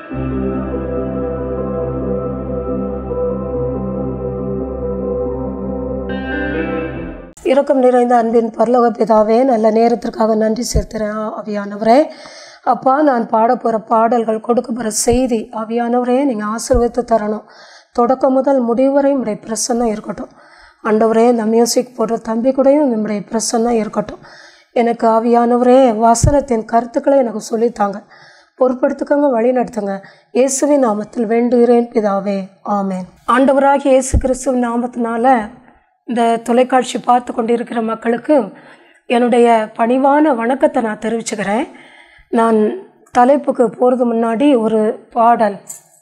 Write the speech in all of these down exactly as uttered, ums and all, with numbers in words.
இரக்கம் நிறைந்த அன்பின் பரலோக பிதாவே, நல்ல நேரத்திற்காக நன்றி சேர்த்துறேன் ஆவியானவரே. அப்பா, நான் பாட போகிற பாடல்கள், கொடுக்க போகிற செய்தி ஆவியானவரே நீங்கள் ஆசீர்வதித்து தரணும். தொடக்கம் முதல் முடிவு வரை நம்முடைய பிரசன்னம் இருக்கட்டும். ஆண்டவரே, இந்த மியூசிக் போடுற தம்பி கூடயும் நம்முடைய பிரசன்னம் இருக்கட்டும். எனக்கு ஆவியானவரே வசனத்தின் கருத்துக்களை எனக்கு சொல்லித்தாங்க, பொறுப்படுத்துக்கங்க, வழி நடத்துங்க. இயேசுவின் நாமத்தில் வேண்டுகிறேன் பிதாவே, ஆமேன். ஆண்டவராகிய இயேசு கிறிஸ்துவின் நாமத்தினால இந்த தொலைக்காட்சி பார்த்து கொண்டிருக்கிற மக்களுக்கு என்னுடைய பணிவான வணக்கத்தை நான் தெரிவிச்சுக்கிறேன். நான் தலைப்புக்கு போகிறது முன்னாடி ஒரு பாடல்.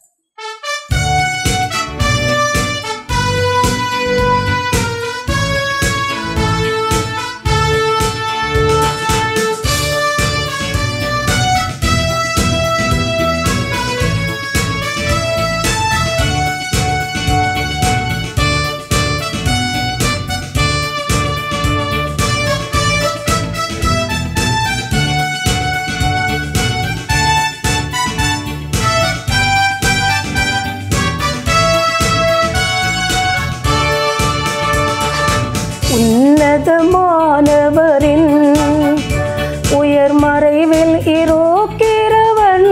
உன்னதமானவரின் உயர் மறைவில் இருக்கிறவன்,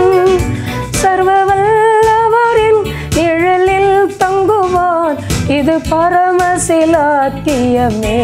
சர்வவல்லவரின் நிழலில் தங்குவான், இது பரமசிலாக்கியமே.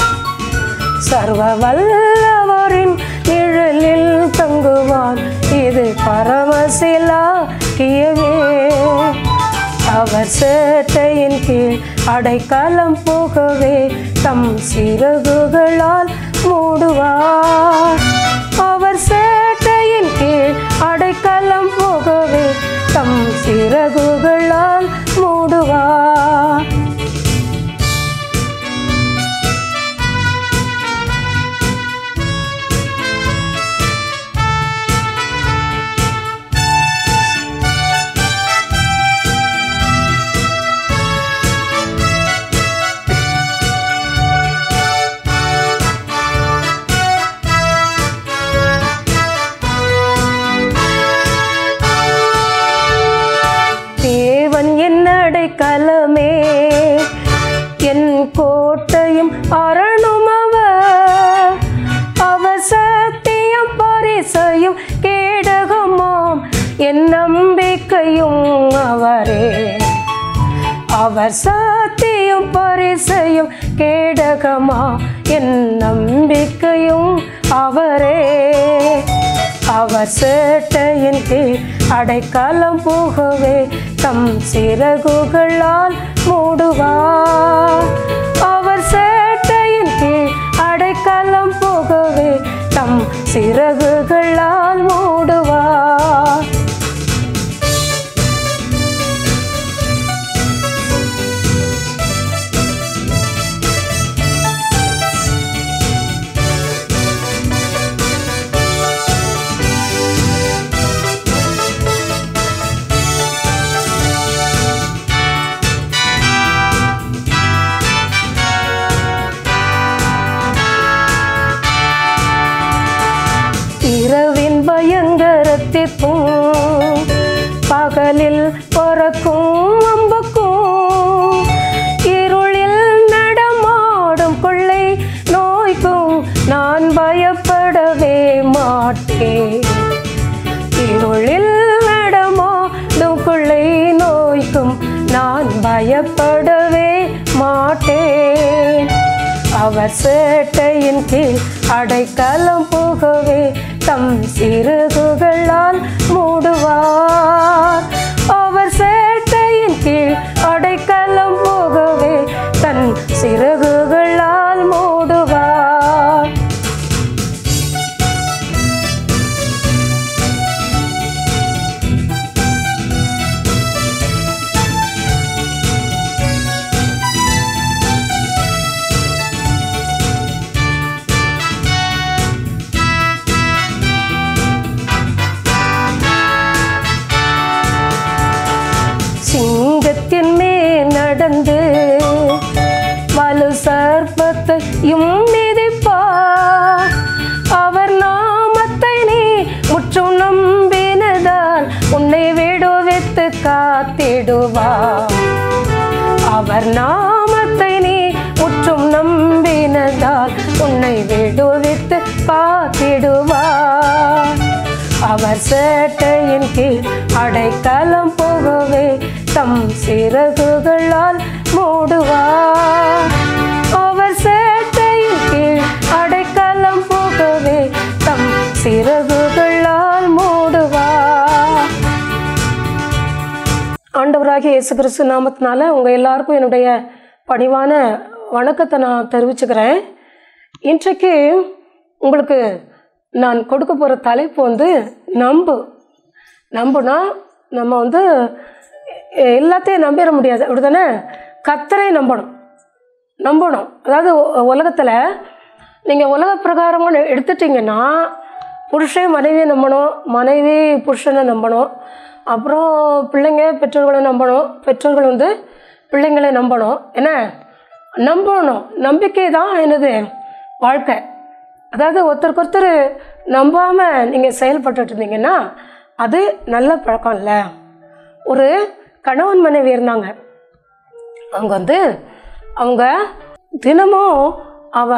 சர்வவல்லவரின் நிழலில் தங்குவான், இது பரமசிலாக்கியமே. அவர் சேட்டையின் கீழ் அடைக்கலம் போகவே தம் சிறகுகளால் மூடுவார். அவர் சேட்டையின் கீழ் அடைக்கலம் போகவே தம் சிறகுகளால் மூடுவார். கலமே என் கோட்டையும் அரணும் அவர், அவர் சத்தியம் பரிசையும் கேடகமாம் என் நம்பிக்கையும் அவரே. அவர் சத்தியம் பரிசையும் கேடகமா என் நம்பிக்கையும் அவரே. அவர் சேட்டையின் கீழ் அடைக்கலம் போகவே தம் சிறகுகளால் மூடுவார். அவர் சேட்டையின் கீழ் அடைக்கலம் போகவே தம் சிறகுகளால் மூடுவார். இரவின் பயங்கரத்திற்கும் பகலில் பறக்கும் அம்புக்கும், இருளில் நடமாடும் கொள்ளை நோய்க்கும் நான் பயப்படவே மாட்டேன். இருளில் நடமாடும் கொள்ளை நோய்க்கும் நான் பயப்படவே மாட்டேன். அவர் சேட்டையின் கீழ் அடைக்கலம் போகவே தம் சிறகுகளால் மூடுவார். அவர் சேட்டையின் கீழ் அடைக்கலம் போகவே தன் சிறகுகளால் மூடுவார். சிங்கத்தின் மேல் நடந்து வலு சர்ப்பத்தையும் மிதிப்பார். அவர் நாமத்தை நீ முற்றும் நம்பினதால் உன்னை காத்திடுவார். அவர் நாமத்தை நீ முற்றும் நம்பினதால் உன்னை விடுவித்து காத்திடுவார். அவர் சேட்டையின் கீழ் அடைக்கலம் போகவே தம் சிறகுகளால் மூடுவார். அவர் சேட்டையின் கீழ் அடைக்கலம் போகவே தம் சிறகுகளால் மூடுவார். ஆண்டவராகிய இயேசு கிறிஸ்து நாமத்தினால உங்க எல்லாருக்கும் என்னுடைய பணிவான வணக்கத்தை நான் தெரிவிச்சுக்கிறேன். இன்றைக்கு உங்களுக்கு நான் கொடுக்க போகிற தலைப்பு வந்து நம்பு. நம்புனா நம்ம வந்து எல்லாத்தையும் நம்பிட முடியாது, அப்படி தானே? கர்த்தரை நம்பணும் நம்பணும் அதாவது உலகத்தில் நீங்கள் உலக பிரகாரமாக எடுத்துட்டிங்கன்னா புருஷன் மனைவியை நம்பணும், மனைவி புருஷனை நம்பணும், அப்புறம் பிள்ளைங்க பெற்றோர்களை நம்பணும், பெற்றோர்கள் வந்து பிள்ளைங்களை நம்பணும். என்ன நம்பணும்? நம்பிக்கை தான் என்னது வாழ்க்கை. அதாவது ஒருத்தருக்கு ஒருத்தர் நம்பாமல் நீங்கள் செயல்பட்டு இருந்தீங்கன்னா அது நல்ல பழக்கம் இல்லை. ஒரு கணவன் மனைவி இருந்தாங்க. அவங்க வந்து அவங்க தினமும் அவ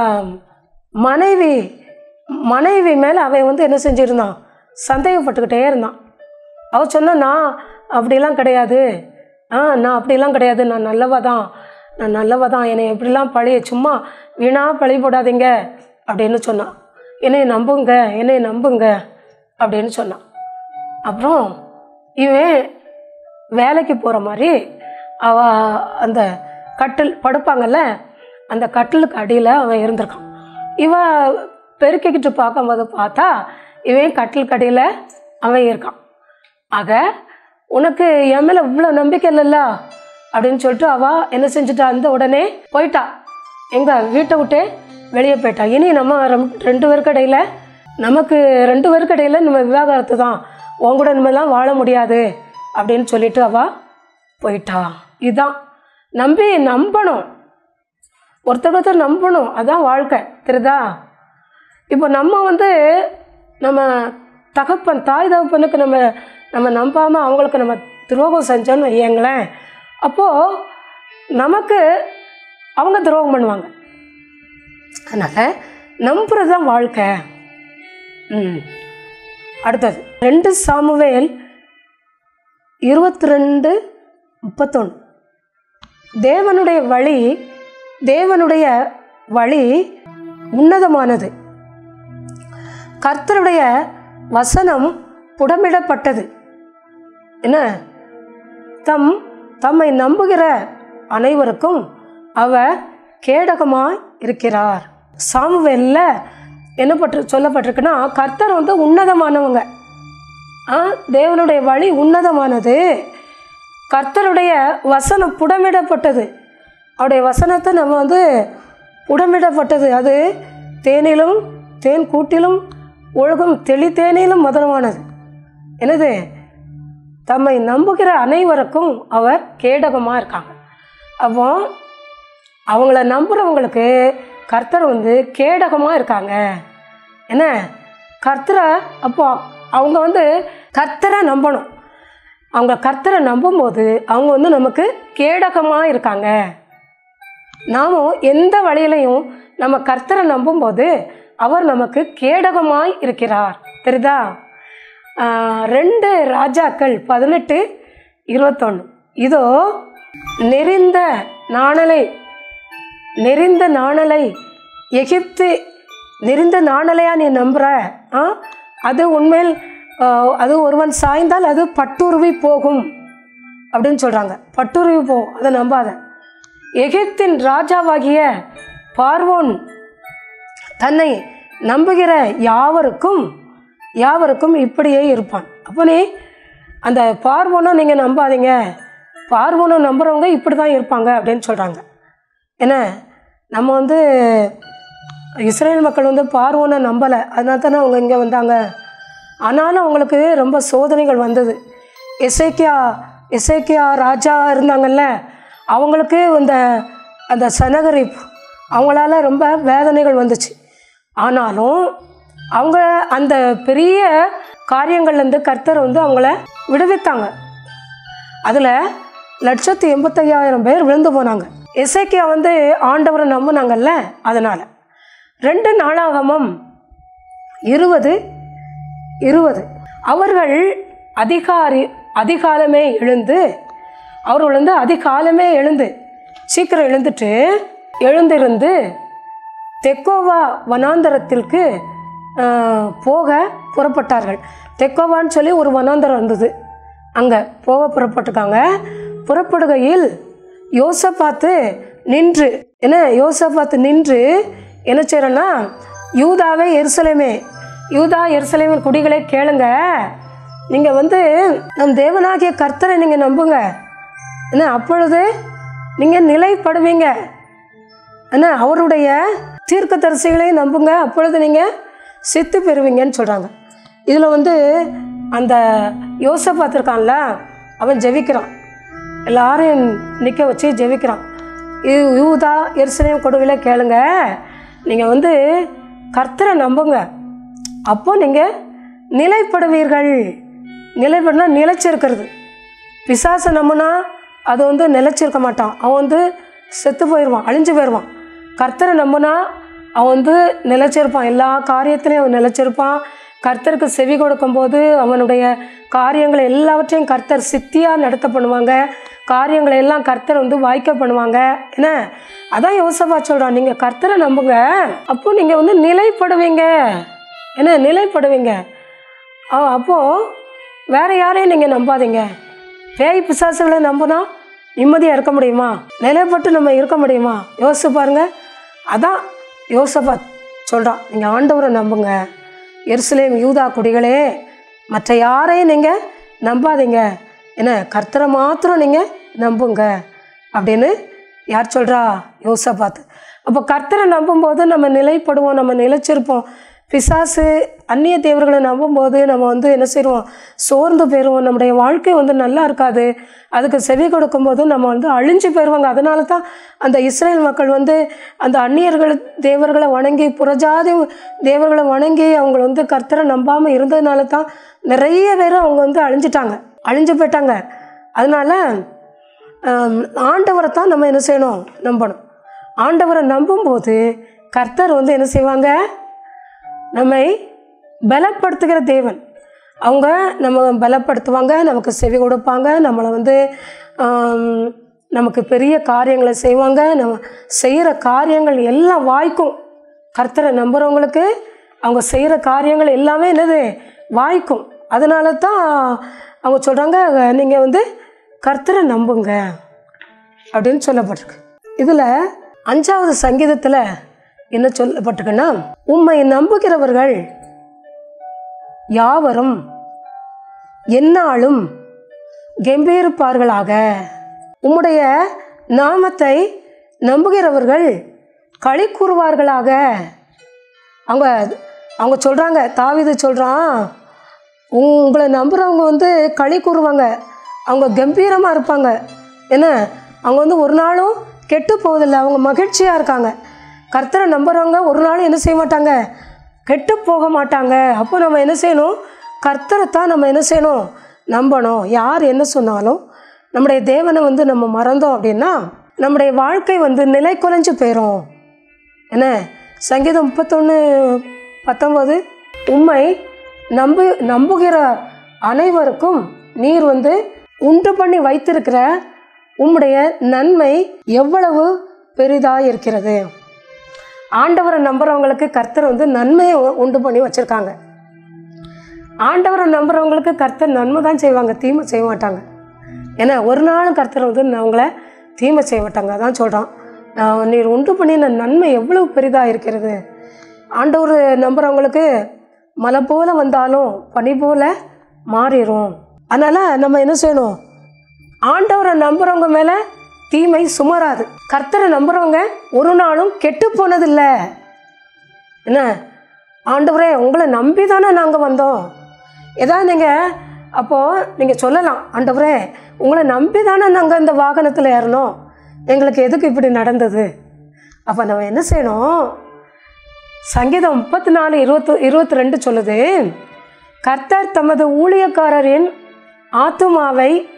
மனைவி மனைவி மேலே அவன் வந்து என்ன செஞ்சுருந்தான், சந்தேகப்பட்டுக்கிட்டே இருந்தான். அவள் சொன்னா, நான் அப்படிலாம் கிடையாது, ஆ நான் அப்படிலாம் கிடையாது, நான் நல்லவா தான் நான் நல்லவா தான் என்னை எப்படிலாம் பழி சும்மா வீணாக பழி போடாதீங்க அப்படின்னு சொன்னான். என்னை நம்புங்க என்னை நம்புங்க அப்படின்னு சொன்னான். அப்புறம் இவன் வேலைக்கு போகிற மாதிரி அவ அந்த கட்டில் படுப்பாங்கல்ல, அந்த கட்டிலுக்கு அடியில் அவன் இருந்திருக்கான். இவன் பெருக்கிக்கிட்டு பார்க்கும்போது பார்த்தா இவன் கட்டிலுக்கு அடியில் அவன் இருக்கான். ஆக உனக்கு என் மேலே இவ்வளோ நம்பிக்கை இல்லைல்ல அப்படின்னு சொல்லிட்டு அவள் என்ன செஞ்சுட்டா, அந்த உடனே போயிட்டா, எங்கள் வீட்டை விட்டே வெளியே போயிட்டா. இனி நம்ம ரெண்டு பேருக்கு இடையில் நமக்கு ரெண்டு பேருக்கு இடையில் நம்ம விவாகரத்து தான், உன் கூட நம்மலாம் வாழ முடியாது அப்படின்னு சொல்லிட்டு அவள் போயிட்டா. இதுதான் நம்பி நம்பணும், ஒருத்தர் ஒருத்தர் நம்பணும், அதுதான் வாழ்க்கை. தெரியுதா? இப்போ நம்ம வந்து நம்ம தகப்பன் தாய் தகப்பனுக்கு நம்ம நம்ம நம்பாமல் அவங்களுக்கு நம்ம துரோகம் செஞ்சோன்னு வையங்களேன், அப்போது நமக்கு அவங்க துரோகம் பண்ணுவாங்க. அதனால் நம்புறது தான் வாழ்க்கை. ம் அடுத்தது ரெண்டு சாமுவேல் இருபத்தி ரெண்டு முப்பத்தொன்று. தேவனுடைய வழி தேவனுடைய வழி உன்னதமானது, கர்த்தருடைய வசனம் புடமிடப்பட்டது. என்ன? தம் தம்மை நம்புகிற அனைவருக்கும் அவர் கேடகமாய் இருக்கிறார். சாமுவேல்ல என்ன பட்டு சொல்லப்பட்டிருக்குன்னா, கர்த்தர் வந்து உன்னதமானவங்க, ஆ தேவனுடைய வழி உன்னதமானது, கர்த்தருடைய வசனம் புடமிடப்பட்டது. அவருடைய வசனத்தை நம்ம வந்து புடமிடப்பட்டது, அது தேனிலும் தேன் கூட்டிலும் ஒழுகும் தெளி தேனிலும் மதுரமானது. என்னது? தம்மை நம்புகிற அனைவருக்கும் அவர் கேடகமாக இருக்காங்க. அப்போ அவங்கள நம்புகிறவங்களுக்கு கர்த்தர் வந்து கேடகமாக இருக்காங்க. என்ன? கர்த்தரை அப்போ அவங்க வந்து கர்த்தரை நம்பணும். அவங்க கர்த்தரை நம்பும்போது அவங்க வந்து நமக்கு கேடகமாக இருக்காங்க. நாமும் எந்த வழியிலையும் நம்ம கர்த்தரை நம்பும்போது அவர் நமக்கு கேடகமாய் இருக்கிறார். தெரியுதா? ரெண்டு ராஜாக்கள் பதினெட்டு இருபத்தொன்று. இதோ நெறிந்த நாணலை நெறிந்த நாணலை எகிப்து நெறிந்த நாணலையா நீ நம்புற? ஆ அது உண்மையில் அது ஒருவன் சாய்ந்தால் அது பட்டுருவி போகும் அப்படின்னு சொல்கிறாங்க. பட்டுருவி போகும், அதை நம்பாத. எகிப்தின் ராஜாவாகிய பார்வோன் தன்னை நம்புகிற யாவருக்கும் யாவருக்கும் இப்படியே இருப்பான். அப்போ நீ அந்த பார்வோனை நீங்கள் நம்பாதீங்க, பார்வோனை நம்புகிறவங்க இப்படி தான் இருப்பாங்க அப்படின்னு சொல்கிறாங்க. என்ன? நம்ம வந்து இஸ்ரேல் மக்கள் வந்து பார்வோனை நம்பலை, அதனால தானே அவங்க இங்கே வந்தாங்க. ஆனாலும் அவங்களுக்கு ரொம்ப சோதனைகள் வந்தது. எசேக்கியா எசேக்கியா ராஜா இருந்தாங்கல்ல, அவங்களுக்கு இந்த அந்த சனகரிப்பு அவங்களால ரொம்ப வேதனைகள் வந்துச்சு. ஆனாலும் அவங்க அந்த பெரிய காரியங்கள்லேருந்து கர்த்தர் வந்து அவங்கள விடுவித்தாங்க. அதில் லட்சத்தி எண்பத்தையாயிரம் பேர் விழுந்து போனாங்க. எசேக்கியா வந்து ஆண்டவரை நம்பினாங்கல்ல, அதனால். ரெண்டு நாளாகமம் இருபது இருபது அவர்கள் அதிகாரி அதிகாலமே எழுந்து அவர்கள் வந்து அதிகாலமே எழுந்து சீக்கிரம் எழுந்துட்டு எழுந்திருந்து தெக்கோவா வனாந்தரத்திற்கு போக புறப்பட்டார்கள். தெக்கோவான்னு சொல்லி ஒரு வனாந்தரம் இருந்தது, அங்கே போக புறப்பட்டுருக்காங்க. புறப்படுகையில் யோசபாத்து நின்று என்ன யோசபாத்து நின்று என்ன செய்கிறேன்னா, யூதாவே எருசலேமே, யூதா எருசலேமின் குடிகளை கேளுங்க, நீங்கள் வந்து நம் தேவனாகிய கர்த்தரை நீங்கள் நம்புங்க என்ன, அப்பொழுது நீங்கள் நிலைப்படுவீங்க என்ன, அவருடைய தீர்க்கதரிசிகளையும் நம்புங்க, அப்பொழுது நீங்கள் சித்து பெறுவீங்கன்னு சொல்கிறாங்க. இதில் வந்து அந்த யோசபாத் இருக்கான்ல, அவன் ஜெபிக்கிறான், எல்லாரையும் நிற்க வச்சு ஜெபிக்கிறான். இது யூதா எருசலேம் கொடுவில கேளுங்க, நீங்கள் வந்து கர்த்தரை நம்புங்க, அப்போ நீங்கள் நிலைப்படுவீர்கள். நிலைப்படுனா நிலைச்சிருக்கிறது. பிசாசை நம்பினா அது வந்து நிலைச்சிருக்க மாட்டான், அவன் வந்து செத்து போயிடுவான், அழிஞ்சு போயிடுவான். கர்த்தரை நம்பினா அவன் வந்து நிலைச்சிருப்பான், எல்லா காரியத்திலையும் அவன் நிலைச்சிருப்பான். கர்த்தருக்கு செவி கொடுக்கும்போது அவனுடைய காரியங்களை எல்லாவற்றையும் கர்த்தர் சித்தியாக நடத்த பண்ணுவாங்க, காரியங்களை எல்லாம் கர்த்தர் வந்து வாய்க்க பண்ணுவாங்க என்ன. அதான் யோசபாத் சொல்கிறான், நீங்கள் கர்த்தரை நம்புங்க, அப்போ நீங்கள் வந்து நிலைப்படுவீங்க என்ன, நிலைப்படுவீங்க. அப்போது வேறு யாரையும் நீங்கள் நம்பாதீங்க. பேய் பிசாசுகளை நம்பினா நிம்மதியாக இருக்க முடியுமா? நிலைப்பட்டு நம்ம இருக்க முடியுமா? யோசிச்சு பாருங்க. அதான் யோசபாத் சொல்கிறான், நீங்கள் ஆண்டவரை நம்புங்க, எருசலேம் யூதா குடிகளே, மற்ற யாரையும் நீங்கள் நம்பாதீங்க என்ன, கர்த்தரை மாத்திரம் நீங்கள் நம்புங்க அப்படின்னு யார் சொல்கிறா? யோசபாத். அப்போ கர்த்தரை நம்பும்போது நம்ம நிலைப்படுவோம், நம்ம நிலைச்சிருப்போம். பிசாசு அந்நிய தேவர்களை நம்பும்போது நம்ம வந்து என்ன செய்வோம்? சோர்ந்து போயிடுவோம், நம்முடைய வாழ்க்கை வந்து நல்லா இருக்காது. அதுக்கு செவி கொடுக்கும்போது நம்ம வந்து அழிஞ்சு போயிடுவாங்க. அதனால தான் அந்த இஸ்ரேல் மக்கள் வந்து அந்த அந்நியர்கள் தேவர்களை வணங்கி, புறஜாதி தேவர்களை வணங்கி அவங்க வந்து கர்த்தரை நம்பாமல் இருந்ததுனால தான் நிறைய பேர் அவங்க வந்து அழிஞ்சிட்டாங்க, அழிஞ்சு போயிட்டாங்க. அதனால் ஆண்டவரை தான் நம்ம என்ன செய்யணும்? நம்பணும். ஆண்டவரை நம்பும்போது கர்த்தர் வந்து என்ன செய்வாங்க? நம்மை பலப்படுத்துகிற தேவன். அவங்க நம்ம பலப்படுத்துவாங்க, நமக்கு செவி கொடுப்பாங்க, நம்மளை வந்து நமக்கு பெரிய காரியங்களை செய்வாங்க. நம்ம செய்கிற காரியங்கள் எல்லாம் வாய்க்கும். கர்த்தரை நம்புகிறவங்களுக்கு அவங்க செய்கிற காரியங்கள் எல்லாமே என்னது? வாய்க்கும். அதனால தான் அவங்க சொல்கிறாங்க, நீங்கள் வந்து கர்த்தரை நம்புங்க அப்படின்னு சொல்லப்பட்டிருக்கு. இதில் அஞ்சாவது சங்கீதத்தில் என்ன சொல்லப்பட்டிருக்குன்னா, உம்மை நம்புகிறவர்கள் யாவரும் எந்நாளும் கெம்பீரிப்பார்களாக. உம்முடைய நாமத்தை நம்புகிறவர்கள் களி கூறுவார்களாக. அவங்க அவங்க சொல்கிறாங்க, தாவீது சொல்கிறான், உங்களை நம்புகிறவங்க வந்து களி கூறுவாங்க, அவங்க கம்பீரமாக இருப்பாங்க என்ன, அவங்க வந்து ஒரு நாளும் கெட்டு போவதில்லை, அவங்க மகிழ்ச்சியாக இருக்காங்க. கர்த்தரை நம்புகிறவங்க ஒரு நாளும் என்ன செய்ய மாட்டாங்க? கெட்டு போக மாட்டாங்க. அப்போ நம்ம என்ன செய்யணும்? கர்த்தரை தான் நம்ம என்ன செய்யணும்? நம்பணும். யார் என்ன சொன்னாலும் நம்முடைய தேவனை வந்து நம்ம மறந்தோம் அப்படின்னா நம்முடைய வாழ்க்கை வந்து நிலை குலைஞ்சு போயிடும் என்ன. சங்கீதம் முப்பத்தொன்று பத்தொம்பது, உம்மை நம்பு நம்புகிற அனைவருக்கும் நீர் வந்து உண்டு பண்ணி வைத்திருக்கிற உம்முடைய நன்மை எவ்வளவு பெரிதாக இருக்கிறது. ஆண்டவரை நம்புகிறவங்களுக்கு கர்த்தர் வந்து நன்மையை உண்டு பண்ணி வச்சுருக்காங்க. ஆண்டவரை நம்புகிறவங்களுக்கு கர்த்தர் நன்மை தான் செய்வாங்க, தீமை செய்ய மாட்டாங்க. ஏன்னா ஒரு நாளும் கர்த்தர் வந்து அவங்கள தீமை செய்ய மாட்டாங்க. அதான் சொல்கிறான், நீர் உண்டு பண்ணின நன்மை எவ்வளவு பெரிதாக இருக்கிறது. ஆண்டவர் நம்புகிறவங்களுக்கு மலை போல வந்தாலும் பனி போல மாறிடும். அதனால் நம்ம என்ன செய்யணும்? ஆண்டவரை நம்புகிறவங்க மேலே தீமை சுமராது. கர்த்தரை நம்புகிறவங்க ஒரு நாளும் கெட்டு போனதில்லை என்ன. ஆண்டவரே உங்களை நம்பி தானே நாங்கள் வந்தோம். ஏதாவது நீங்கள் அப்போது நீங்கள் சொல்லலாம், ஆண்டவரே உங்களை நம்பி தானே நாங்கள் இந்த வாகனத்தில் ஏறணும், எங்களுக்கு எதுக்கு இப்படி நடந்தது. அப்போ நம்ம என்ன செய்யணும்? சங்கீதம் முப்பத்தி நாலு இருபத்தி இருபத்தி ரெண்டு சொல்லுது, கர்த்தர் தமது ஊழியக்காரரின் ஆத்துமாவை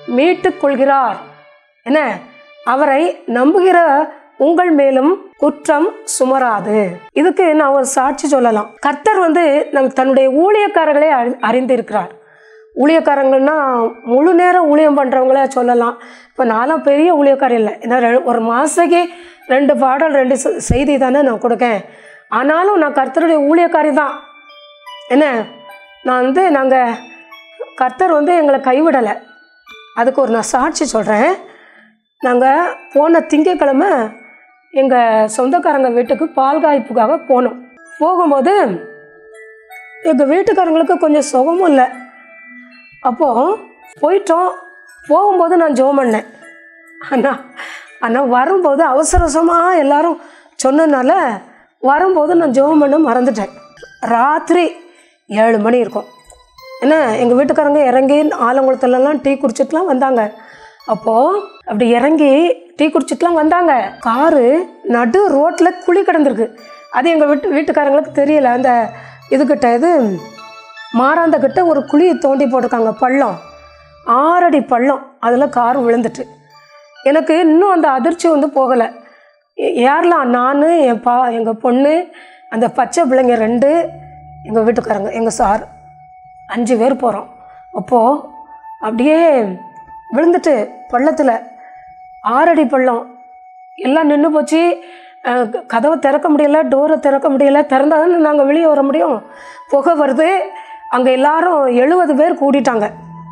மீட்டுக் கொள்கிறார். என்ன, அவரை நம்புகிற உங்கள் மேலும் குற்றம் சுமராது. இதுக்கு நான் ஒரு சாட்சி சொல்லலாம். கர்த்தர் வந்து நம் தன்னுடைய ஊழியக்காரர்களே அறி அறிந்திருக்கிறார். ஊழியக்காரங்கன்னா முழு நேரம் ஊழியம் பண்ணுறவங்கள சொல்லலாம். இப்போ நானும் பெரிய ஊழியக்காரர் இல்லை, ஏன்னா ஒரு மாதத்துக்கு ரெண்டு பாடல் ரெண்டு செய்தி தானே நான் கொடுக்கேன். ஆனாலும் நான் கர்த்தருடைய ஊழியக்காரி தான். என்ன, நான் வந்து நாங்கள் கர்த்தர் வந்து எங்களை கைவிடலை. அதுக்கு ஒரு நான் சாட்சி சொல்கிறேன். நாங்கள் போன திங்கக்கிழமை எங்கள் சொந்தக்காரங்க வீட்டுக்கு பால் காய்ப்புக்காக போனோம். போகும்போது எங்கள் வீட்டுக்காரங்களுக்கு கொஞ்சம் சுகமும் இல்லை. அப்போது போயிட்டோம். போகும்போது நான் ஜெபம் பண்ணேன். ஆனால் ஆனால் வரும்போது அவசர அவசரமாக எல்லோரும் சொன்னதுனால வரும்போது நான் ஜெபம் பண்ண மறந்துட்டேன். ராத்திரி ஏழு மணி இருக்கும். ஏன்னா எங்கள் வீட்டுக்காரங்க இறங்கி ஆலங்குளத்துலலாம் டீ குடிச்சிட்டுலாம் வந்தாங்க. அப்போது அப்படி இறங்கி டீ குடிச்சிட்டுலாம் வந்தாங்க. காரு நடு ரோட்டில் குழி கிடந்திருக்கு. அது எங்கள் வீட்டு வீட்டுக்காரங்களுக்கு தெரியலை. அந்த இதுக்கிட்ட இது மாறாந்தக்கிட்ட ஒரு குழி தோண்டி போட்டிருக்காங்க, பள்ளம், ஆறடி பள்ளம். அதில் கார் விழுந்துட்டு எனக்கு இன்னும் அந்த அதிர்ச்சி வந்து போகலை. யாரெல்லாம், நான், என் பா எங்கள் பொண்ணு, அந்த பச்சை பிள்ளைங்க ரெண்டு, எங்கள் வீட்டுக்காரங்க, எங்கள் சார், அஞ்சு பேர் போகிறோம். அப்போது அப்படியே விழுந்துட்டு பள்ளத்தில், ஆறடி பள்ளம், எல்லாம் நின்று போச்சு. கதவை திறக்க முடியலை, டோரை திறக்க முடியலை. திறந்தாதானே நாங்கள் வெளியே வர முடியும். புகை வருது. அங்கே எல்லாரும் எழுபது பேர் கூட்டிட்டாங்க.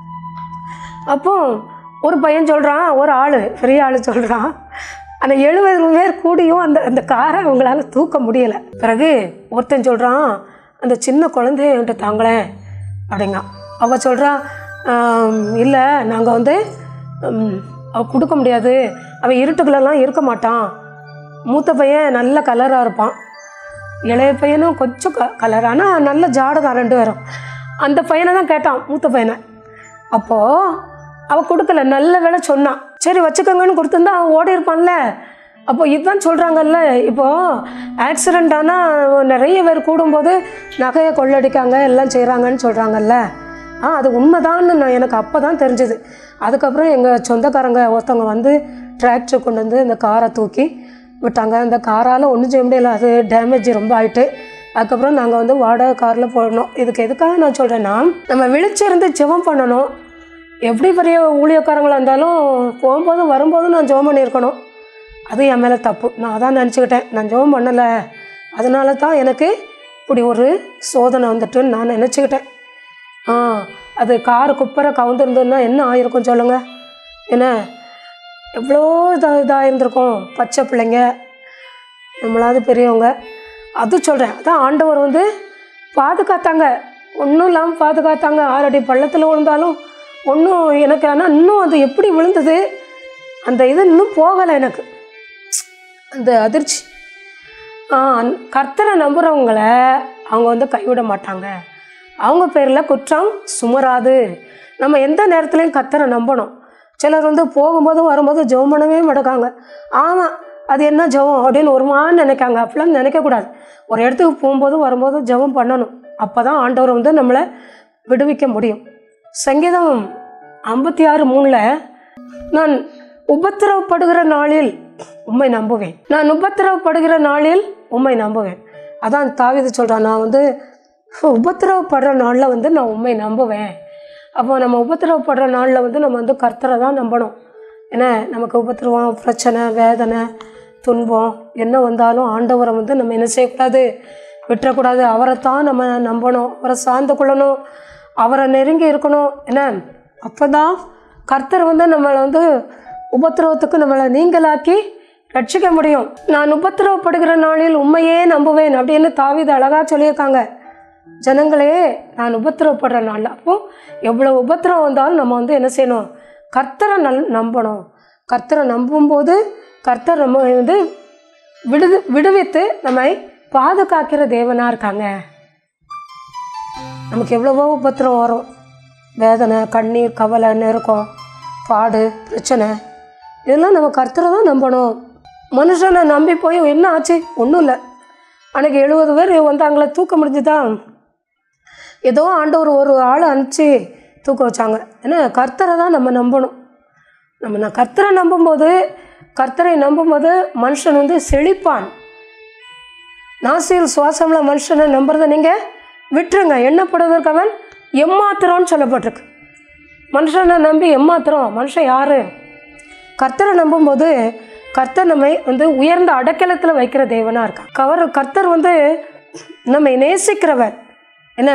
அப்போ ஒரு பையன் சொல்கிறான், ஒரு ஆள் பெரிய ஆள் சொல்கிறான், அந்த எழுபது பேர் கூடியும் அந்த அந்த காரை அவங்களால தூக்க முடியலை. பிறகு ஒருத்தன் சொல்கிறான், அந்த சின்ன குழந்தைய என்கிட்ட தாங்களேன் அப்படிங்க. அவள் சொல்கிறா, இல்லை நாங்கள் வந்து அவள் கொடுக்க முடியாது, அவன் இருட்டுக்குள்ளெல்லாம் இருக்க மாட்டான். மூத்த பையன் நல்ல கலராக இருப்பான், இளைய பையனும் கொஞ்சம் க கலர் ஆனால் நல்ல ஜாடதான் ரெண்டு பேரும். அந்த பையனை தான் கேட்டான், மூத்த பையனை. அப்போது அவள் கொடுக்கல. நல்ல வேலை சொன்னான். சரி வச்சுக்கோங்கன்னு கொடுத்துருந்தா அவன் ஓடி இருப்பான்ல. அப்போ இதுதான் சொல்கிறாங்கல்ல, இப்போது ஆக்சிடெண்ட் ஆனால் நிறைய பேர் கூடும்போது நகையை கொள்ளடிக்காங்க, எல்லாம் செய்கிறாங்கன்னு சொல்கிறாங்கல்ல. ஆ அது உண்மைதான்னு நான் எனக்கு அப்போ தான் தெரிஞ்சுது. அதுக்கப்புறம் எங்கள் சொந்தக்காரங்க ஒருத்தவங்க வந்து டிராக்டர் கொண்டு வந்து இந்த காரை தூக்கி விட்டாங்க. அந்த காரால் ஒன்றும் செய்ய முடியல, அது டேமேஜ் ரொம்ப ஆகிட்டு. அதுக்கப்புறம் நாங்கள் வந்து வாடகை காரில் போடணும். இதுக்கு எதுக்காக நான் சொல்கிறேன்னா, நம்ம விழிச்சிருந்து ஜெபம் பண்ணணும். எப்படி பெரிய ஊழியக்காரங்களாக இருந்தாலும் போகும்போதும் வரும்போதும் நான் ஜெபம் பண்ணியிருக்கணும். அது என் மேலே தப்பு. நான் அதான் நினச்சிக்கிட்டேன், நான் ஜெபம் பண்ணலை, அதனால தான் எனக்கு இப்படி ஒரு சோதனை வந்துட்டுன்னு நான் நினச்சிக்கிட்டேன். ஆ அது காரு குப்பரை கவுந்துருந்ததுன்னா என்ன ஆகிருக்கும் சொல்லுங்கள். என்ன எவ்வளோ இதாக இதாக இருந்திருக்கும். பச்சை பிள்ளைங்க, நம்மளாவது பெரியவங்க. அது சொல்கிறேன், அதான் ஆண்டவர் வந்து பாதுகாத்தாங்க, ஒன்றும் இல்லாமல் பாதுகாத்தாங்க. ஆறடி பள்ளத்தில் விழுந்தாலும் ஒன்றும் எனக்கு. ஆனால் இன்னும் அது எப்படி விழுந்தது அந்த இது இன்னும் போகலை எனக்கு, அந்த அதிர்ச்சி. கர்த்தரை நம்புகிறவங்கள அவங்க வந்து கைவிட மாட்டாங்க. அவங்க பேரில் குற்றம் சுமராது. நம்ம எந்த நேரத்துலையும் கர்த்தரை நம்பணும். சிலர் வந்து போகும்போதும் வரும்போது ஜெபம் பண்ணவே மாட்டாங்க. ஆமாம் அது என்ன ஜெபம் அப்படின்னு ஒரு மாதிரி நினைக்காங்க. அப்படிலாம் நினைக்கக்கூடாது. ஒரு இடத்துக்கு போகும்போதும் வரும்போதும் ஜெபம் பண்ணணும். அப்போ தான் ஆண்டவர் வந்து நம்மளை விடுவிக்க முடியும். சங்கீதம் ஐம்பத்தி ஆறு மூணில், நான் உபத்திரவப்படுகிற நாளில் உம்மை நம்புவேன், நான் உபத்திரவப்படுகிற நாளில் உம்மை நம்புவேன். அதான் தாவீது சொல்கிறான், நான் வந்து உபத்திரவப்படுற நாளில் வந்து நான் உம்மை நம்புவேன். அப்போ நம்ம உபத்திரவப்படுற நாளில் வந்து நம்ம வந்து கர்த்தரை தான் நம்பணும். ஏன்னா நமக்கு உபத்திரவம், பிரச்சனை, வேதனை, துன்பம் என்ன வந்தாலும் ஆண்டவரை வந்து நம்ம என்ன செய்யக்கூடாது, விட்டுறக்கூடாது. அவரை தான் நம்ம நம்பணும், அவரை சார்ந்து கொள்ளணும், அவரை நெருங்கி இருக்கணும். என்ன அப்போ தான் கர்த்தர் வந்து நம்மளை வந்து உபத்திரவத்துக்கு நம்மளை நீங்களாக்கி ரட்சிக்க முடியும். நான் உபத்திரவப்படுகிற நாளில் உண்மையே நம்புவேன் அப்படின்னு தாவீது அழகாக சொல்லியிருக்காங்க. ஜனங்களே, நான் உபத்திரவப்படுற நாள். அப்போது எவ்வளோ உபத்திரவம் வந்தாலும் நம்ம வந்து என்ன செய்யணும், கர்த்தரை நல் நம்பணும். கர்த்தரை நம்பும்போது கர்த்தர் நம்ம வந்து விடு விடுவித்து நம்மை பாதுகாக்கிற தேவனாக இருக்காங்க. நமக்கு எவ்வளவோ உபத்திரம் வரும், வேதனை, கண்ணீர், கவலை, நெருக்கம், பாடு, பிரச்சனை, இதெல்லாம் நம்ம கர்த்தரை தான் நம்பணும். மனுஷனை நம்பி போய் என்ன ஆச்சு, ஒன்றும் இல்லை. அன்றைக்கி எழுபது பேர் வந்தாங்களே, தூக்க முடிஞ்சுதான், ஏதோ ஆண்டவர் ஒரு ஆள் அனுப்பிச்சி தூக்க வச்சாங்க. ஏன்னா கர்த்தரை தான் நம்ம நம்பணும். நம்ம நான் கர்த்தரை நம்பும்போது கர்த்தரை நம்பும்போது மனுஷன் வந்து செழிப்பான். நாசியில் சுவாசம்ல மனுஷனை நம்புறதை நீங்கள் விட்டுருங்க. எண்ணப்படுவதற்கு அவன் எம்மாத்திரம்னு சொல்லப்பட்டிருக்கு. மனுஷனை நம்பி எம்மாத்திரம். மனுஷன் யார்? கர்த்தரை நம்பும்போது கர்த்தர் நம்மை வந்து உயர்ந்த அடைக்கலத்தில் வைக்கிற தேவனாக இருக்கான். கவர் கர்த்தர் வந்து நம்மை நேசிக்கிறவர். என்ன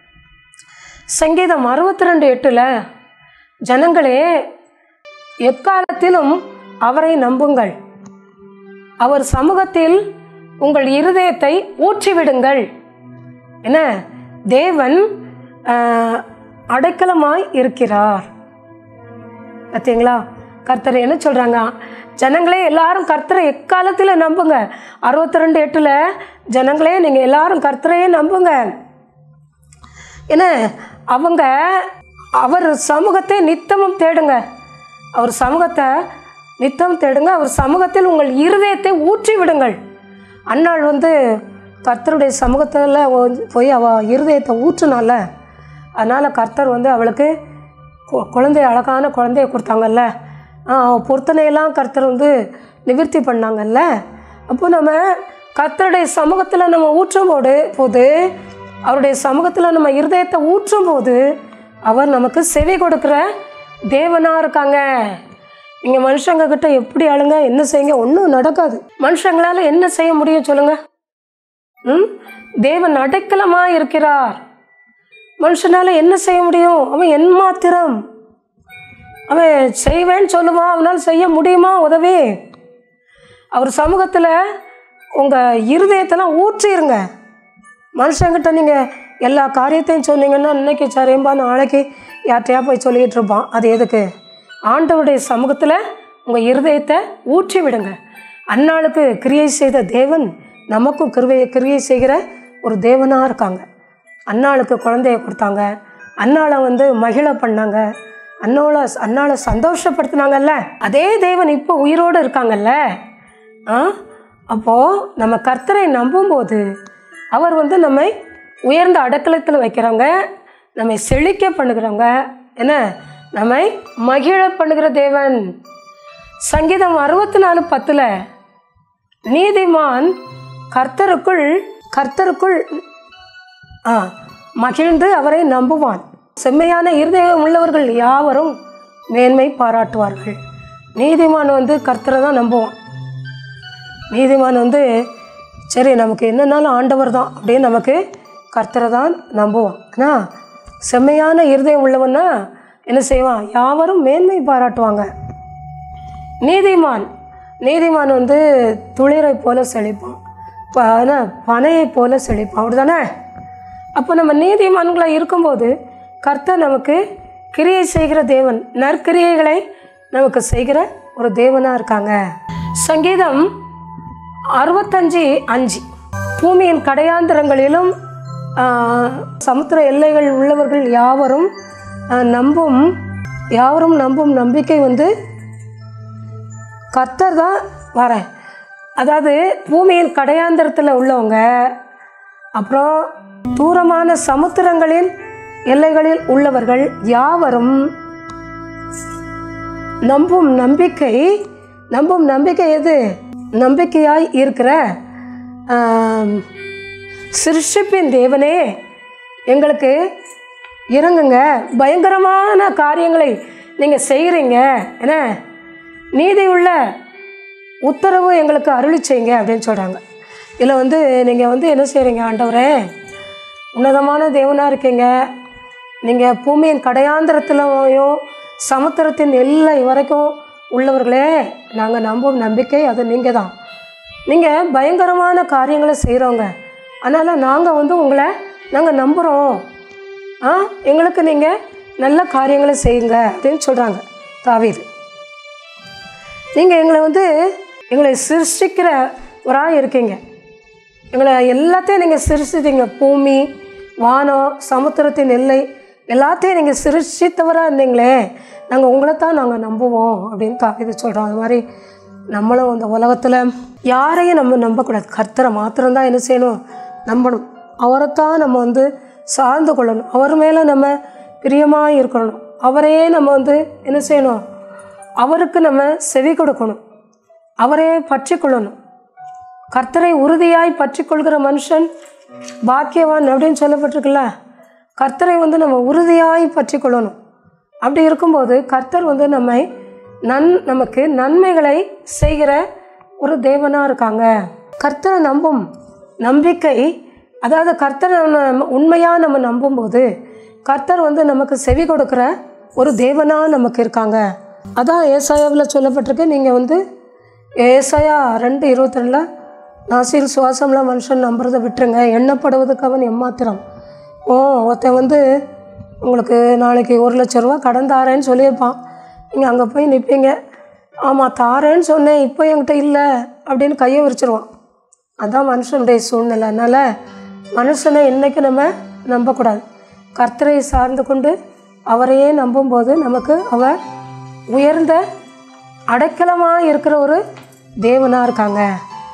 சங்கீதம் அறுபத்தி ரெண்டு எட்டில் ஜனங்களே எக்காலத்திலும் அவரை நம்புங்கள், அவர் சமூகத்தில் உங்கள் இருதயத்தை ஊற்றிவிடுங்கள். என்ன தேவன் அடைக்கலமாய் இருக்கிறார். பார்த்தீங்களா? கர்த்தர் என்ன சொல்கிறாங்க? ஜனங்களே எல்லாரும் கர்த்தரை எக்காலத்தில் நம்புங்க. அறுபத்தி ரெண்டு எட்டில் ஜனங்களே நீங்கள் எல்லாரும் கர்த்தரையே நம்புங்க. ஏன்னா அவங்க அவர் சமூகத்தை நித்தமும் தேடுங்க. அவர் சமூகத்தை நித்தம் தேடுங்க. அவர் சமூகத்தில் உங்கள் இருதயத்தை ஊற்றி விடுங்கள். அன்னாள் வந்து கர்த்தருடைய சமூகத்தில் போய் அவள் இருதயத்தை ஊற்றுனால, அதனால் கர்த்தர் வந்து அவளுக்கு குழந்தை அழகான குழந்தைய கொடுத்தாங்கல்ல. பொருத்தனையெல்லாம் கர்த்தர் வந்து நிவர்த்தி பண்ணாங்கல்ல. அப்போ நம்ம கர்த்தருடைய சமூகத்தில் நம்ம ஊற்றும் போது போது அவருடைய சமூகத்தில் நம்ம இருதயத்தை ஊற்றும் போது அவர் நமக்கு செவி கொடுக்குற தேவனாக இருக்காங்க. நீங்கள் மனுஷங்க கிட்ட எப்படி ஆளுங்க, என்ன செய்யுங்க, ஒன்றும் நடக்காது. மனுஷங்களால் என்ன செய்ய முடியும் சொல்லுங்க? ம் தேவன் அடைக்கலமாக இருக்கிறார். மனுஷனால் என்ன செய்ய முடியும்? அவன் என் மாத்திரம். அவன் செய்வேன்னு சொல்லுவான், அவனால் செய்ய முடியுமா உதவி? அவர் சமூகத்தில் உங்கள் இருதயத்தெல்லாம் ஊற்றிருங்க. மனுஷங்கிட்ட நீங்கள் எல்லா காரியத்தையும் சொன்னீங்கன்னா இன்னைக்கு சரிம்பா நாளைக்கு யார்ட்டையா போய் சொல்லிகிட்டு இருப்பான். அது எதுக்கு? ஆண்டவருடைய சமூகத்தில் உங்கள் இருதயத்தை ஊற்றி விடுங்க. அன்னாளுக்கு கிரியை செய்த தேவன் நமக்கும் கிருவையை கிரியை செய்கிற ஒரு தேவனாக இருக்காங்க. அன்னாளுக்கு குழந்தைய கொடுத்தாங்க, அன்னாளை வந்து மகிழ பண்ணாங்க, அன்னாளை அன்னாளை சந்தோஷப்படுத்தினாங்கல்ல. அதே தேவன் இப்போ உயிரோடு இருக்காங்கல்ல. ஆ அப்போது நம்ம கர்த்தரை நம்பும்போது அவர் வந்து நம்மை உயர்ந்த அடக்கலத்தில் வைக்கிறவங்க, நம்மை செழிக்க பண்ணுகிறவங்க, என்ன நம்மை மகிழ பண்ணுகிற தேவன். சங்கீதம் அறுபத்தி நாலு பத்தில் நீதிமான் கர்த்தருக்குள் கர்த்தருக்குள் ஆ மகிழ்ந்து அவரை நம்புவான். செம்மையான இருதயம் உள்ளவர்கள் யாவரும் மேன்மை பாராட்டுவார்கள். நீதிமான் வந்து கர்த்தரை தான் நம்புவான். நீதிமான் வந்து சரி நமக்கு என்னன்னாலும் ஆண்டவர் தான் அப்படின்னு நமக்கு கர்த்தரை தான் நம்புவான். ஆனால் செம்மையான இருதயம் உள்ளவன்னா என்ன செய்வான்? யாவரும் மேன்மை பாராட்டுவாங்க. நீதிமான் நீதிமான் வந்து துளிரை போல செழிப்பான், பனையை போல செழிப்பான். அப்படி தானே? அப்போ நம்ம நீதிமான்களாக இருக்கும்போது கர்த்தர் நமக்கு கிரியை செய்கிற தேவன், நற்கிரியைகளை நமக்கு செய்கிற ஒரு தேவனாக இருக்காங்க. சங்கீதம் அறுபத்தஞ்சு அஞ்சு பூமியின் கடையாந்திரங்களிலும் சமுத்திர எல்லைகள் உள்ளவர்கள் யாவரும் நம்பும் யாவரும் நம்பும் நம்பிக்கை வந்து கர்த்தர் தான் வரேன். அதாவது பூமியின் கடையாந்திரத்தில் உள்ளவங்க, அப்புறம் தூரமான சமுத்திரங்களின் எல்லைகளில் உள்ளவர்கள் யாவரும் நம்பும் நம்பிக்கை நம்பும் நம்பிக்கை எது? நம்பிக்கையாய் இருக்கிற சிருஷ்டிப்பின் தேவனே எங்களுக்கு இறங்குங்க, பயங்கரமான காரியங்களை நீங்கள் செய்கிறீங்க, என்ன நீதி உள்ள உத்தரவு எங்களுக்கு அருளி செய்யுங்க அப்படின்னு சொல்கிறாங்க. இதில் வந்து நீங்கள் வந்து என்ன செய்கிறீங்க? ஆண்டவரே உன்னதமான தேவனாக இருக்கீங்க, நீங்கள் பூமியின் கடையாந்திரத்திலையும் சமுத்திரத்தின் எல்லை வரைக்கும் உள்ளவர்களே நாங்கள் நம்பும் நம்பிக்கை அது நீங்கள் தான். நீங்கள் பயங்கரமான காரியங்களை செய்கிறவங்க, அதனால் நாங்கள் வந்து உங்களை நாங்கள் நம்புகிறோம். ஆ எங்களுக்கு நீங்கள் நல்ல காரியங்களை செய்யுங்க அப்படின்னு சொல்கிறாங்க தாவீது. நீங்கள் எங்களை வந்து எங்களை சிருஷ்டிக்கிறவராக இருக்கீங்க, எங்களை எல்லாத்தையும் நீங்கள் சிருஷ்டித்தீங்க. பூமி, வானம், சமுத்திரத்தின் எல்லை எல்லாத்தையும் நீங்கள் சிருஷ்டித்தவராக இருந்தீங்களே, நாங்கள் உங்களை தான் நாங்கள் நம்புவோம் அப்படின்னு தாவீது சொல்கிறோம். அது மாதிரி நம்மளும் இந்த உலகத்தில் யாரையும் நம்ம நம்பக்கூடாது, கர்த்தரை மாத்திரம்தான் என்ன செய்யணும்? நம்பணும். அவரைத்தான் நம்ம வந்து சார்ந்து கொள்ளணும், அவர் மேலே நம்ம பிரியமாக இருக்கணும், அவரையே நம்ம வந்து என்ன செய்யணும்? அவருக்கு நம்ம செவி கொடுக்கணும், அவரே பற்றி கொள்ளணும். கர்த்தரை உறுதியாய் பற்றி கொள்கிற மனுஷன் பாக்கியவான் அப்படின்னு சொல்லப்பட்டிருக்குல்ல. கர்த்தரை வந்து நம்ம உறுதியாய் பற்றி கொள்ளணும். அப்படி இருக்கும்போது கர்த்தர் வந்து நம்மை நன் நமக்கு நன்மைகளை செய்கிற ஒரு தேவனாக இருக்காங்க. கர்த்தரை நம்பும் நம்பிக்கை, அதாவது கர்த்தரை நம்ம உண்மையாக நம்ம நம்பும்போது கர்த்தர் வந்து நமக்கு செவி கொடுக்குற ஒரு தேவனாக நமக்கு இருக்காங்க. அதான் ஏசாயாவில் சொல்லப்பட்டிருக்கு. நீங்கள் வந்து ஏசாயா ரெண்டு இருபத்தி ரெண்டில் நாசில் சுவாசம்லாம் மனுஷன் நம்புறதை விட்டுருங்க, எண்ணப்படுவதுக்கு அவன் எம்மாத்திரம். ஓ ஒருத்தன் வந்து உங்களுக்கு நாளைக்கு ஒரு லட்ச ரூபா கடன் தாரேன்னு சொல்லியிருப்பான். நீங்கள் அங்கே போய் நிற்பீங்க, ஆமாம் தாரேன்னு சொன்னேன், இப்போ என்கிட்ட இல்லை அப்படின்னு கையை விரிச்சிருவான். அதுதான் மனுஷனுடைய சூழ்நிலை. அதனால் மனுஷனை இன்றைக்கி நம்ம நம்பக்கூடாது. கர்த்தரை சார்ந்து கொண்டு அவரையே நம்பும்போது நமக்கு அவர் உயர்ந்த அடைக்கலமாக இருக்கிற ஒரு தேவனாக இருக்காங்க.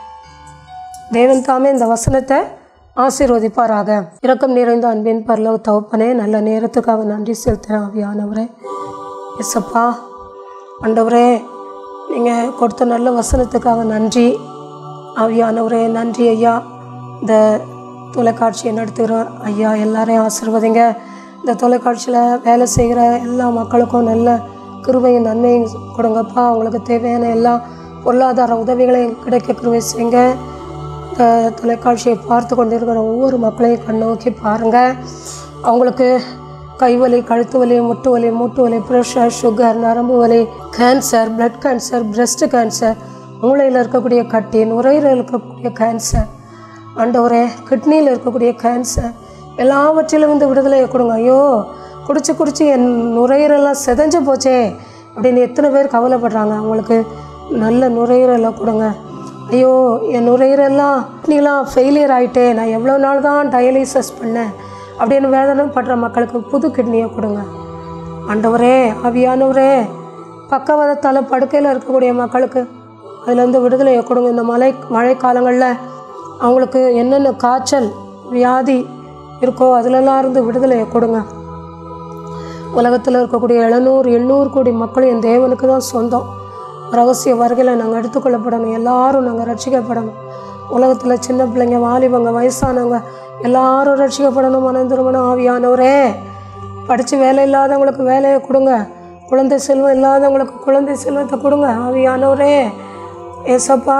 தேவன் தாமே இந்த வசனத்தை ஆசீர்வதிப்பாராக. இரக்கம் நிறைந்த அன்பின் பரலோக தகப்பனே, நல்ல நேரத்துக்காக நன்றி செலுத்துகிறேன். ஆவியானவரே, எசப்பா ஆண்டவரே, நீங்கள் கொடுத்த நல்ல வசனத்துக்காக நன்றி. ஆவியானவரே நன்றி ஐயா. இந்த தொலைக்காட்சியை நடத்துகிற ஐயா எல்லாரையும் ஆசீர்வதிங்க. இந்த தொலைக்காட்சியில் வேலை செய்கிற எல்லா மக்களுக்கும் நல்ல கிருபையும் நன்மையும் கொடுங்கப்பா. அவங்களுக்கு தேவையான எல்லா பொருளாதார உதவிகளையும் கிடைக்க கிருபை செய்யுங்க. இந்த தொலைக்காட்சியை பார்த்து கொண்டிருக்கிற ஒவ்வொரு மக்களையும் கண்ணோக்கி பாருங்கள். அவங்களுக்கு கைவலி, கழுத்து வலி, முட்டு வலி, மூட்டு வலி, ப்ரெஷர், சுகர், நரம்பு வலி, cancer, blood cancer, breast cancer, மூளையில் இருக்கக்கூடிய கட்டி, நுரையீரலில் இருக்கக்கூடிய கேன்சர், ஆண்டவரே கிட்னியில் இருக்கக்கூடிய கேன்சர், எல்லாவற்றிலும் வந்து விடுதலையை கொடுங்க. ஐயோ குடிச்சு குடிச்சு என் நுரையீரலாம் செதஞ்சு போச்சே அப்படின்னு எத்தனை பேர் கவலைப்படுறாங்க. அவங்களுக்கு நல்ல நுரையீரலை கொடுங்க. ஐயோ என் நுரையீரலாம் கிட்னிலாம் ஃபெயிலியர் ஆகிட்டே, நான் எவ்வளோ நாள் தான் டயாலிசிஸ் பண்ணேன் அப்படின்னு வேதனைப்படுற மக்களுக்கு புது கிட்னியை கொடுங்க. ஆண்டவரே ஆவியானவரே, பக்கவாதத்தால் படுக்கையில் இருக்கக்கூடிய மக்களுக்கு அதுலேருந்து விடுதலையை கொடுங்க. இந்த மழை மழை காலங்களில் அவங்களுக்கு என்னென்ன காய்ச்சல் வியாதி இருக்கோ அதிலெல்லாம் இருந்து விடுதலையை கொடுங்க. உலகத்தில் இருக்கக்கூடிய எழுநூறு எண்ணூறு கோடி மக்கள் என் தேவனுக்கு தான் சொந்தம். ரகசிய வருகையில் நாங்கள் எடுத்துக்கொள்ளப்படணும். எல்லாரும் நாங்கள் ரட்சிக்கப்படணும். உலகத்தில் சின்ன பிள்ளைங்க, வாலிபங்க, வயசானவங்க எல்லாரும் ரட்சிக்கப்படணும். மனம் திருமணம். ஆவியானவரே, படித்து வேலை இல்லாதவங்களுக்கு வேலையை கொடுங்க. குழந்தை செல்வம் இல்லாதவங்களுக்கு குழந்தை செல்வத்தை கொடுங்க. ஆவியானவரே ஏசப்பா,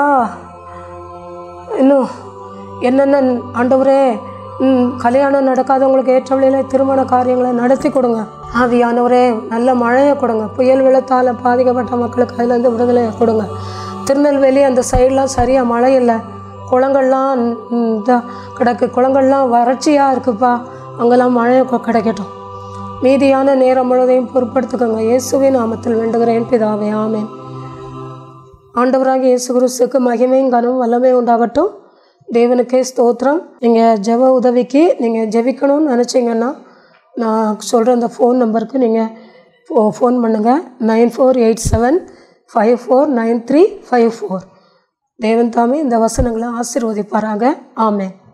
இன்னும் என்னென்ன ஆண்டவரே, கல்யாணம் நடக்காதவங்களுக்கு ஏற்ற வழியில் திருமண காரியங்களை நடத்தி கொடுங்க. ஆவியானவரே நல்ல மழையை கொடுங்க. புயல் வெள்ளத்தால் பாதிக்கப்பட்ட மக்களுக்கு அதுலேருந்து விடுதலையை கொடுங்க. திருநெல்வேலி அந்த சைடெலாம் சரியாக மழை இல்லை, குளங்கள்லாம் கிடக்கு, குளங்கள்லாம் வறட்சியாக இருக்குப்பா, அங்கெல்லாம் மழையை கிடைக்கட்டும். மீதியான நேரம் முழுவதையும் பொறுப்படுத்துக்கோங்க. இயேசுவின் நாமத்தில் வேண்டுகிறேன் பிதாவே, ஆமேன். ஆண்டவராகிய இயேசு கிறிஸ்துவுக்கு மகிமையும் கனமும் வல்லமை உண்டாகட்டும். தேவனுக்கே ஸ்தோத்திரம். நீங்கள் ஜெப உதவிக்கு நீங்கள் ஜெபிக்கணும்னு நினச்சிங்கன்னா நான் சொல்கிற அந்த ஃபோன் நம்பருக்கு நீங்கள் ஃபோ ஃபோன் பண்ணுங்கள். Nine four eight seven five four nine three five four. தேவன் தாமே இந்த வசனங்களை ஆசீர்வதிப்பாராக. ஆமேன்.